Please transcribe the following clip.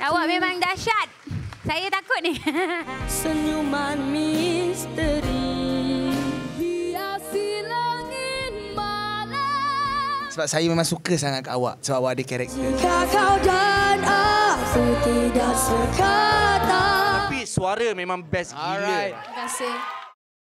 awak memang dahsyat. Saya takut ni. Senyuman misteri hiasi langit malam. Sebab saya memang suka sangat kat awak. Sebab awak ada karakter. Jika kau dan aku tidak sekata. Tapi suara memang best gila. Terima kasih.